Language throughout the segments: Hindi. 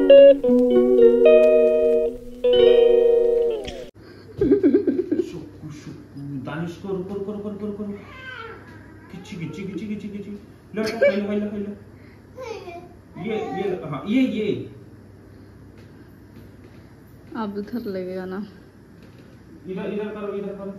दानिश को रुको रुको रुको रुको रुको किची किची किची किची किची लो लो लो लो ये हाँ ये अब उधर लगेगा ना, इधर इधर करो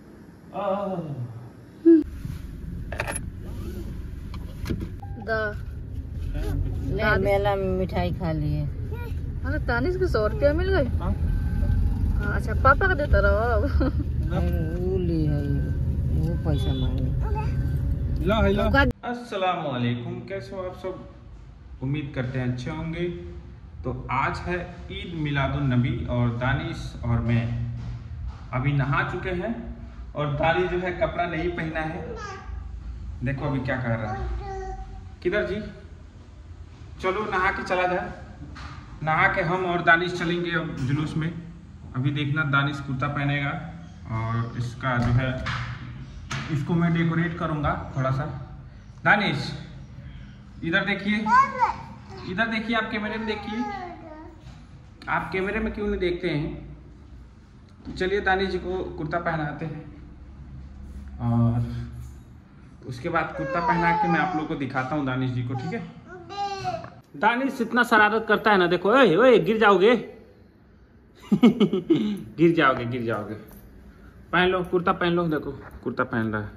मेला में मिठाई खा लिए। अरे तानिश को 100 रुपया मिल गई। अच्छा पापा का देता रहो अब। वो ली है, वो पैसा मांगे। अस्सलाम वालेकुम, कैसे हो आप सब? उम्मीद करते हैं अच्छे होंगे। तो आज है ईद मिलादुन नबी और दानिश और मैं अभी नहा चुके हैं और दानिश जो है कपड़ा नहीं पहना है। देखो अभी क्या कर रहा है। किधर जी? चलो नहा के चला जाए। नहा के हम और दानिश चलेंगे अब जुलूस में। अभी देखना दानिश कुर्ता पहनेगा और इसका जो है इसको मैं डेकोरेट करूँगा थोड़ा सा। दानिश इधर देखिए, इधर देखिए, आप कैमरे में देखिए। आप कैमरे में क्यों नहीं देखते हैं? तो चलिए दानिश जी को कुर्ता पहनाते हैं और उसके बाद कुर्ता पहना के मैं आप लोगों को दिखाता हूँ दानिश जी को, ठीक है? दानिश इतना शरारत करता है ना, देखो। ओए ओए गिर जाओगे गिर जाओगे। पहन लो कुर्ता, पहन लो। देखो कुर्ता पहन रहा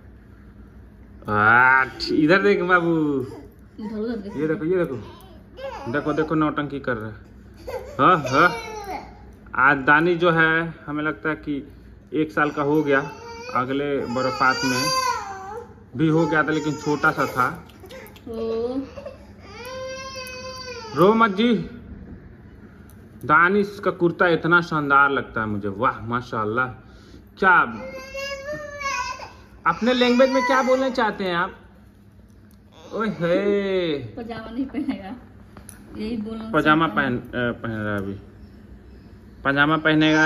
है। इधर देख बाबू, ये देखो देखो नौटंकी कर रहा है। हाँ आज दानिश जो है हमें लगता है कि 1 साल का हो गया। अगले बरसात में भी हो गया था, लेकिन छोटा सा था। रो मत जी। दानिश का कुर्ता इतना शानदार लगता है मुझे, वाह माशाल्लाह। क्या अपने लैंग्वेज में क्या बोलना चाहते हैं आप? ओए हे, पजामा नहीं पहनेगा, यही बोलना। पजामा पहन रहा अभी। पजामा पहनेगा।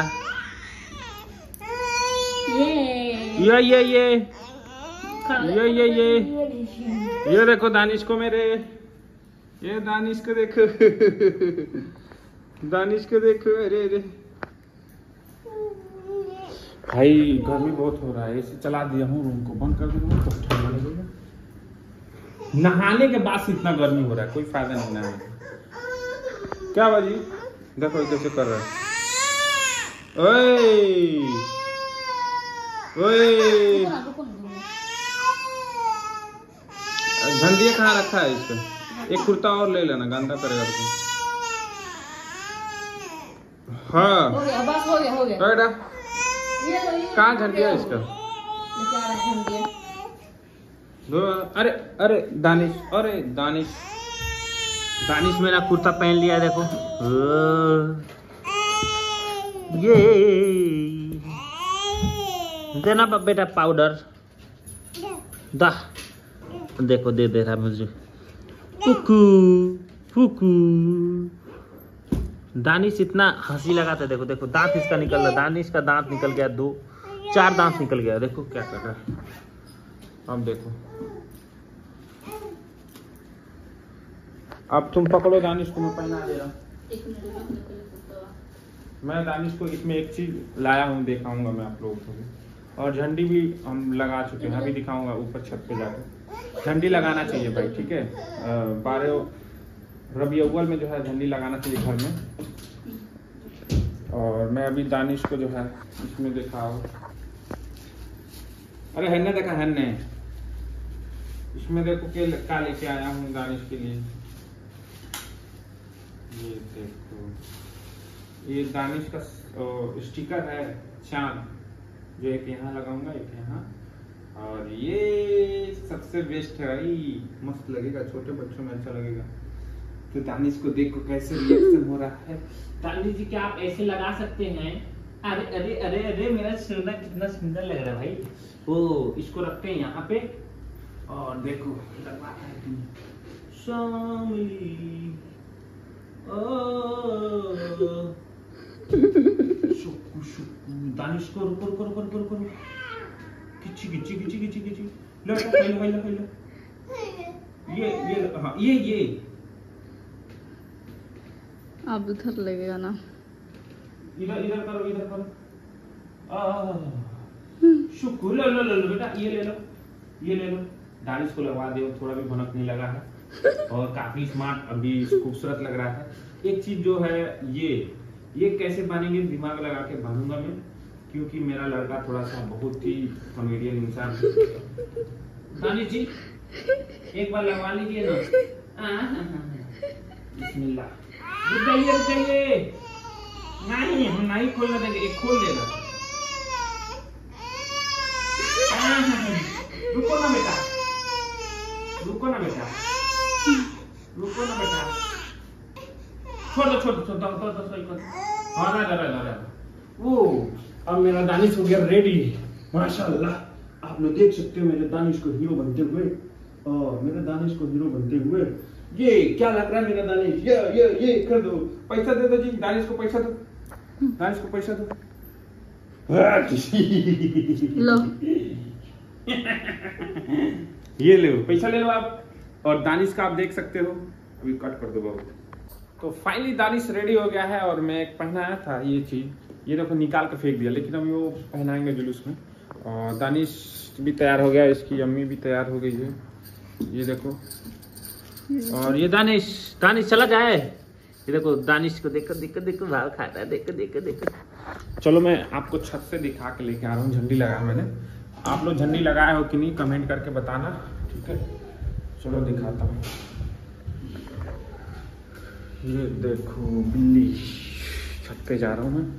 ये देखो दानिश को मेरे, ये दानिश को देखो दानिश को देखो। अरे भाई गर्मी बहुत हो रहा है, एसी चला दिया हूँ, रूम को बंद कर दूंगा तो ठंडा लगेगा। नहाने के बाद से इतना गर्मी हो रहा है, कोई फायदा नहीं नहाने। क्या बाजी? देखो इधर से कर रहा है। ओए ओए, झंडिया कहाँ रखा है इसका? एक कुर्ता और ले लेना, गंदा करेगा तो। हाँ हो गया। कहाँ झंडिया है इसका? अरे दानिश मेरा कुर्ता पहन लिया, देखो। ये देना बेटा पाउडर दा, देखो दे रहा मुझे। फुकू दानिश इतना हंसी लगाता है, देखो देखो दांत इसका निकल रहा। दानिश का दांत निकल गया, 4 दांत निकल गया। देखो क्या कर रहा है। अब देखो, अब तुम पकड़ो दानिश को, मैं पहना दे रहा हूँ। मैं दानिश को इसमें एक चीज लाया हूँ, दिखाऊंगा मैं आप लोगों को। और झंडी भी हम लगा चुके हैं, अभी दिखाऊंगा ऊपर छत पे जाकर। झंडी लगाना चाहिए भाई, ठीक है? 12 रबी अव्वल में जो है झंडी लगाना चाहिए घर में। और मैं अभी दानिश को जो है इसमें दिखाओ। अरे हन्ने देखा, हन्ने इसमें देखो क्या लेके आया हूँ दानिश के लिए। ये देखो, ये दानिश का स्टिकर है चांद, जो एक यहाँ लगाऊंगा, एक यहाँ। और ये सबसे बेस्ट है भाई, मस्त लगेगा, छोटे बच्चों में अच्छा लगेगा। तो दानिश को देखो कैसे रिएक्शन हो रहा है। दानिश जी क्या आप ऐसे लगा सकते हैं? अरे अरे अरे अरे मेरा सोना कितना सुंदर लग रहा है भाई। ओ इसको रखते हैं यहाँ पे और देखो लगवाता है शामली। दानिश को रुको रुको रुको रुको रुको किची किची किची किची किची लो लो ये हाँ ये अब उधर लगेगा ना। इधर इधर करो, इधर करो। शुक्र, लो लो लो लो बेटा, ये ले लो, ये ले लो। दानिश को लगवा दो, थोड़ा भी भनक नहीं लगा है और काफी स्मार्ट, अभी खूबसूरत लग रहा है। एक चीज जो है, ये कैसे बांधेंगे, दिमाग लगा के बांधूंगा मैं, क्योंकि मेरा लड़का थोड़ा सा बहुत ही कॉमेडियन इंसान है। दानिश जी एक बार लगवा लीजिए ना। बिस्मिल्लाह। रुक जाइए, रुक जाइए। नहीं, हम नहीं खोलने देंगे, एक खोल देना। रुको ना बेटा, रुको ना बेटा, रुको ना बेटा। छोड़ दो, छोड़ दो, छोड़ दो। हाँ ना, जरा। वो अब मेरा दानिश हो गया रेडी। माशाल्लाह, आप लोग देख सकते हो मेरे दानिश को हीरो बनते हुए, और मेरे दानिश को हीरो बनते हुए। ये क्या लग रहा है मेरा दानिश? ये कर दो, पैसा दे दो जी, दानिश को पैसा दो, दानिश को पैसा दो। लो ये ले लो, पैसा ले लो आप। और दानिश का आप देख सकते हो, अभी कट कर दो बाबू। तो फाइनली दानिश रेडी हो गया है, और मैं एक पहनाया था ये चीज, ये देखो निकाल के फेंक दिया, लेकिन अभी वो पहनाएंगे जुलूस में। और दानिश भी तैयार हो गया, इसकी अम्मी भी तैयार हो गई है, ये देखो। और ये दानिश चला जाए, ये देखो दानिश को देखो भाव खा रहा है, देखो। चलो मैं आपको छत से दिखा के लेके आ रहा हूँ। झंडी लगाया मैंने, आप लोग झंडी लगाए हो कि नहीं कमेंट करके बताना, ठीक है। चलो दिखाता हूँ। ये देखो बिल्ली, छत पे जा रहा हूँ मैं।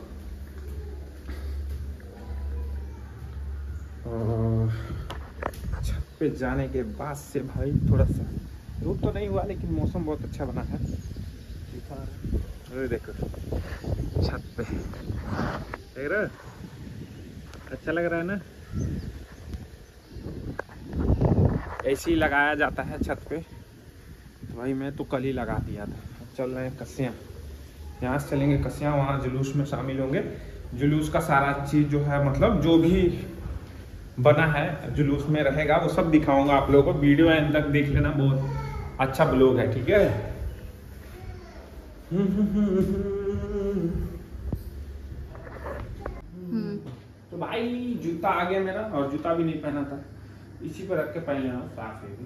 और छत पे जाने के बाद से भाई थोड़ा सा धूप तो नहीं हुआ, लेकिन मौसम बहुत अच्छा बना है। अरे देखो छत पे, देख रहे हो? अच्छा लग रहा है ना। ऐसे ही लगाया जाता है छत पे, तो भाई मैं तो कल ही लगा दिया था। अब चल रहे हैं कस्याँ, यहाँ से चलेंगे कस्याँ, वहाँ जुलूस में शामिल होंगे। जुलूस का सारा चीज़ जो है, मतलब जो भी बना है जुलूस में रहेगा, वो सब दिखाऊंगा आप लोगों को। वीडियो एंड तक देख लेना, बहुत अच्छा ब्लॉग है, ठीक है। तो भाई जूता आ गया मेरा, और जूता भी नहीं पहना था, इसी पर रख के पहन लेना, साफ है भी।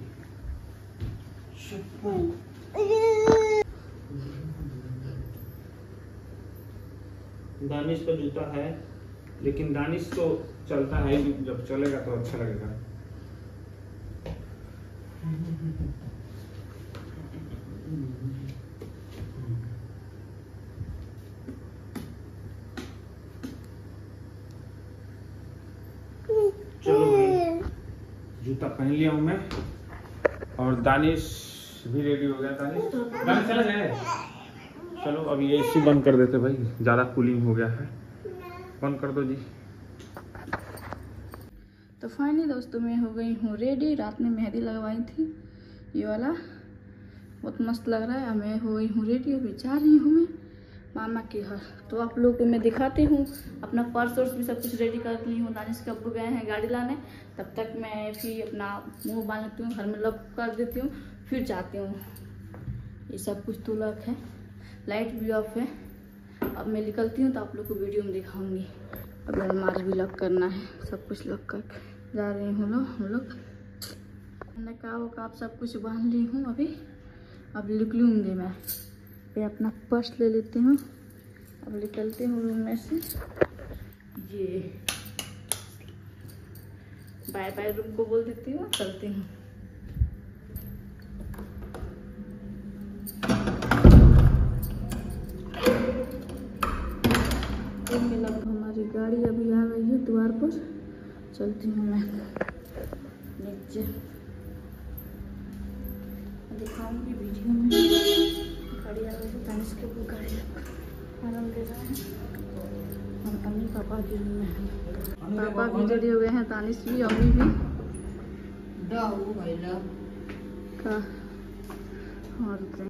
दानिश का जूता है, लेकिन दानिश तो चलता है, जब चलेगा तो अच्छा लगेगा। चलो भाई, जूता पहन लिया हूँ मैं, और दानिश भी रेडी हो गया। दानिश चला जाए। चलो अभी एसी बंद कर देते भाई, ज़्यादा कूलिंग हो गया है। बंद कर दो जी। तो फाइनली दोस्तों मैं हो गई हूँ रेडी। रात में मेहंदी लगवाई थी, ये वाला बहुत मस्त लग रहा है। मैं हो गई हूँ रेडी, अभी जा रही हूँ मैं मामा के घर। तो आप लोगों को मैं दिखाती हूँ, अपना पर्स वर्स भी सब कुछ रेडी कर ली हूँ। दानिश के अब्बू गए हैं गाड़ी लाने, तब तक मैं फिर अपना मुँह बांध लेती हूँ, घर में लॉक कर देती हूँ, फिर जाती हूँ। ये सब कुछ तो लॉक है, लाइट भी ऑफ है। अब मैं निकलती हूँ तो आप लोग को वीडियो में दिखाऊंगी। अब अलमारी भी लॉक करना है, सब कुछ लॉक करके जा रही हूँ हम लोग। नकाब वकाब सब कुछ बांध ली हूँ अभी। अब निकलूँगी मैं, फिर अपना पर्स ले लेती हूँ। अब निकलती हूँ रूम में से। ये बाय बाय रूम को बोल देती हूँ, चलती हूँ। हमारी गाड़ी अभी आ गई है द्वार पर, चलती हूँ मैं नीचे। दिखाऊंगी वीडियो में। गाड़ी आ गई है, दानिश के ऊपर गाड़ी आराम दे रहा है। हम अम्मी पापा के रूम में हैं। पापा भी रेडी हो गए हैं, दानिश भी, अम्मी भी। का और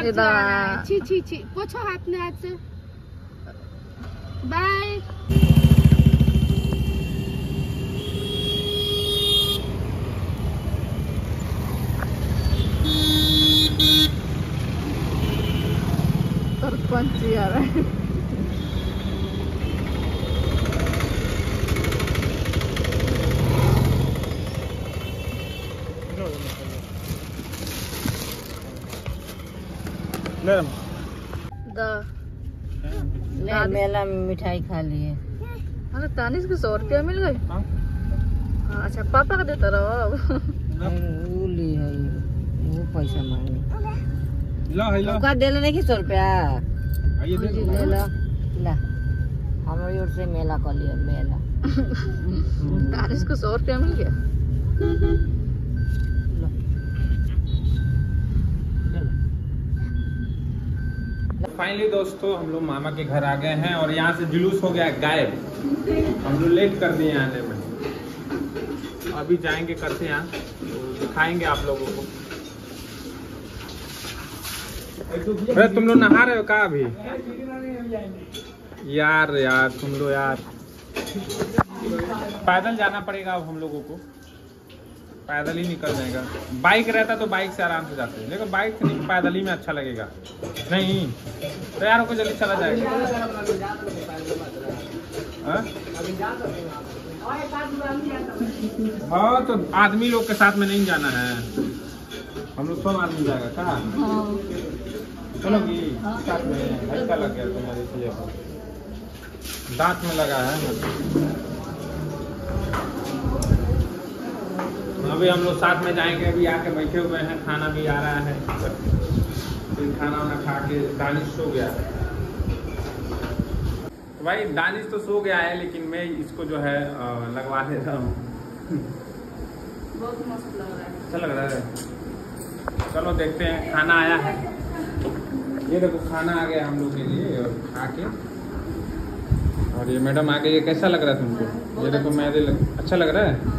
छी छी छी, पोछो हाथ में हाथ से। बाय। सरपंच आ रहा है। ले मेला में मिठाई खा लिए। अरे तानिश को 100 रुपया मिल गए। हाँ अच्छा, पापा का देता रहो अब। वो ली है वो पैसा मांगे। ला का दे लेने की 100 रुपया आइए दे दो। ले लो ला, हमारी ओर से मेला कर लिया मेला। तानिश को 100 रुपया मिल गया। फाइनली दोस्तों हम लोग मामा के घर आ गए हैं और यहाँ से जुलूस हो गया गायब। हम लोग लेट कर दिए आने में। अभी जाएंगे करते यहाँ, तो दिखाएंगे आप लोगों को। अरे तुम लोग नहा रहे हो क्या अभी? यार तुम लोग यार, पैदल जाना पड़ेगा अब हम लोगों को। पैदल ही निकल जाएगा। बाइक रहता तो बाइक से आराम से जाते हैं, लेकिन बाइक से नहीं, पैदल ही में अच्छा लगेगा। नहीं तो यारों को जल्दी चला जाएगा। हाँ तो आदमी लोग के साथ में नहीं जाना है, हम लोग 100 आदमी जाएगा क्या? चलोगी साथ में? अच्छा लग गया तुम्हारे चीज़ को, दांत में लगा है। अभी हम लोग साथ में जाएंगे। अभी आके बैठे हुए हैं, खाना भी आ रहा है। फिर खाना वाना खा के दानिश सो गया। तो भाई दानिश तो सो गया है, लेकिन मैं इसको जो है लगवा दे रहा हूँ। बहुत मस्त लग रहा है। अच्छा लग रहा है। चलो देखते हैं। खाना आया है, ये देखो खाना आ गया हम लोग के लिए। और खा के, और ये मैडम आ गई। ये कैसा लग रहा है तुमको? ये देखो मेरे अच्छा लग रहा है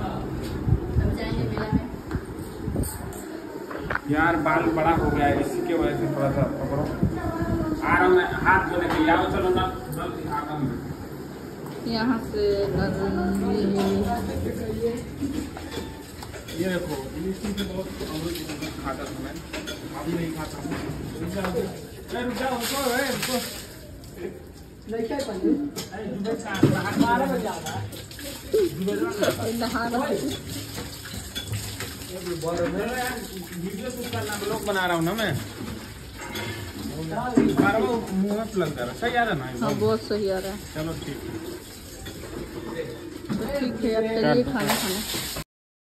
यार। बाल बड़ा हो गया है, इसी के वजह से थोड़ा सा पकड़ो। आ रहा हूँ मैं, हाथ धोने के लिए आओ। चलो ना, नल दिखाता हूँ यहाँ से। ये देखो, इसी से बहुत खाता था मैं, अभी नहीं खाता हूँ। रुक जाओ। वीडियो शूट करना, ब्लॉग बना रहा हूँ ना मैं। मुँह में प्लग कर रहा, सही आ रहा ना? हाँ बहुत सही आ रहा है। चलो ठीक है, अब चलिए खाना खाना।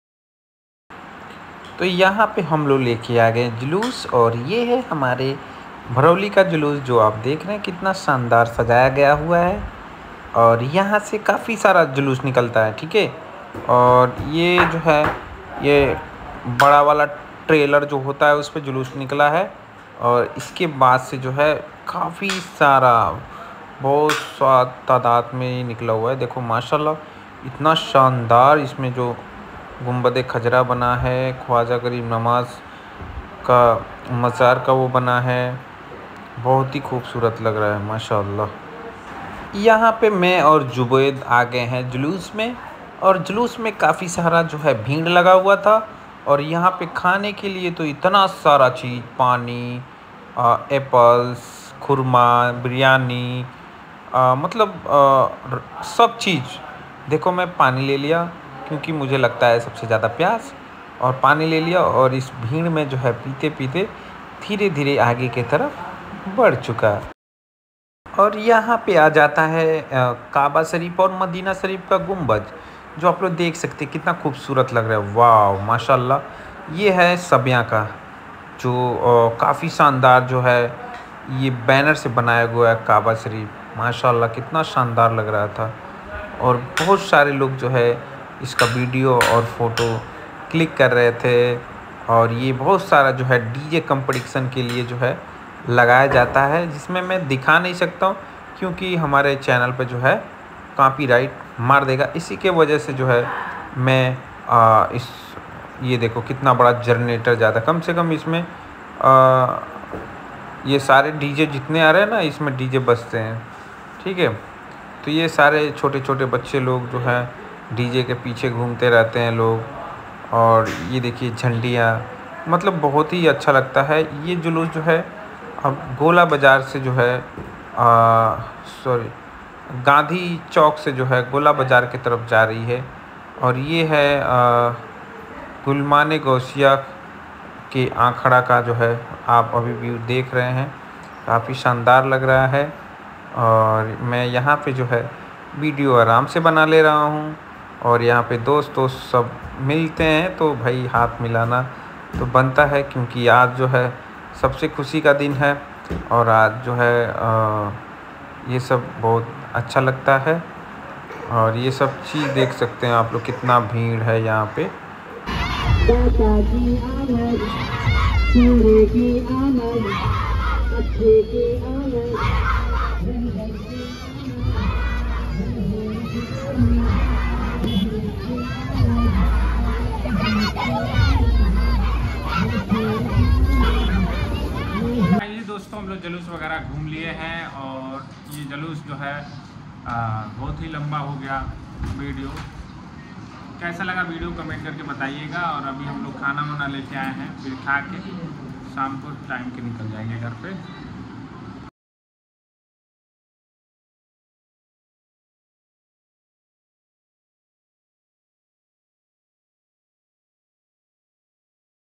तो यहाँ पे हम लोग लेके आ गए जुलूस, और ये है हमारे भरौली का जुलूस जो आप देख रहे हैं कितना शानदार सजाया गया हुआ है। और यहाँ से काफ़ी सारा जुलूस निकलता है, ठीक है। और ये जो है, ये बड़ा वाला ट्रेलर जो होता है उस पर जुलूस निकला है। और इसके बाद से जो है काफ़ी सारा, बहुत सा तादाद में निकला हुआ है। देखो माशाल्लाह, इतना शानदार इसमें जो गुंबद खजरा बना है, ख्वाजा गरीब नवाज का मज़ार का वो बना है, बहुत ही खूबसूरत लग रहा है माशाल्लाह। यहाँ पे मैं और जुबैद आ गए हैं जुलूस में, और जुलूस में काफ़ी सारा जो है भीड़ लगा हुआ था। और यहाँ पे खाने के लिए तो इतना सारा चीज़, पानी, एप्पल्स, खुरमा, बिरयानी, मतलब सब चीज़। देखो मैं पानी ले लिया क्योंकि मुझे लगता है सबसे ज़्यादा प्यास, और पानी ले लिया। और इस भीड़ में जो है पीते पीते धीरे धीरे आगे की तरफ बढ़ चुका। और यहाँ पे आ जाता है काबा शरीफ और मदीना शरीफ का गुंबज, जो आप लोग देख सकते हैं कितना खूबसूरत लग रहा है। वाह माशाल्लाह। ये है सबिया का, जो काफ़ी शानदार जो है ये बैनर से बनाया हुआ है काबा शरीफ। माशाल्लाह कितना शानदार लग रहा था। और बहुत सारे लोग जो है इसका वीडियो और फ़ोटो क्लिक कर रहे थे। और ये बहुत सारा जो है डीजे कंपटीशन के लिए जो है लगाया जाता है, जिसमें मैं दिखा नहीं सकता हूँ क्योंकि हमारे चैनल पे जो है कॉपीराइट मार देगा। इसी के वजह से जो है मैं ये देखो कितना बड़ा जनरेटर ज़्यादा, कम से कम इसमें ये सारे डीजे जितने आ रहे हैं ना, इसमें डीजे बजते हैं, ठीक है। तो ये सारे छोटे छोटे बच्चे लोग जो है डीजे के पीछे घूमते रहते हैं लोग। और ये देखिए झंडियाँ, मतलब बहुत ही अच्छा लगता है। ये जुलूस जो है अब गोला बाज़ार से जो है गांधी चौक से जो है गोला बाज़ार की तरफ जा रही है। और ये है गुलमान गौसिया के आखड़ा का जो है आप अभी व्यू देख रहे हैं, काफ़ी शानदार लग रहा है। और मैं यहाँ पे जो है वीडियो आराम से बना ले रहा हूँ। और यहाँ पे दोस्त सब मिलते हैं तो भाई हाथ मिलाना तो बनता है, क्योंकि आज जो है सबसे खुशी का दिन है। और आज जो है ये सब बहुत अच्छा लगता है। और ये सब चीज़ देख सकते हैं आप लोग, कितना भीड़ है यहाँ पे। दोस्तों हम लोग जुलूस वगैरह घूम लिए हैं और ये जुलूस जो है बहुत ही लंबा हो गया। वीडियो कैसा लगा वीडियो कमेंट करके बताइएगा। और अभी हम लोग खाना वाना लेके आए हैं, फिर खा के शाम को टाइम के निकल जाएंगे घर पे।